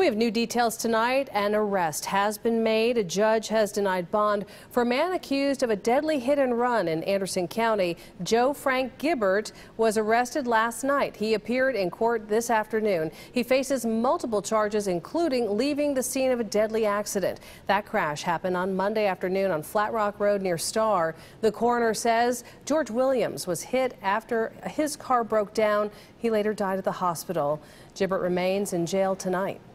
We have new details tonight. An arrest has been made. A judge has denied bond for a man accused of a deadly hit and run in Anderson County. Joe Frank Gibbert was arrested last night. He appeared in court this afternoon. He faces multiple charges, including leaving the scene of a deadly accident. That crash happened on Monday afternoon on Flat Rock Road near Star. The coroner says George Williams was hit after his car broke down. He later died at the hospital. Gibbert remains in jail tonight.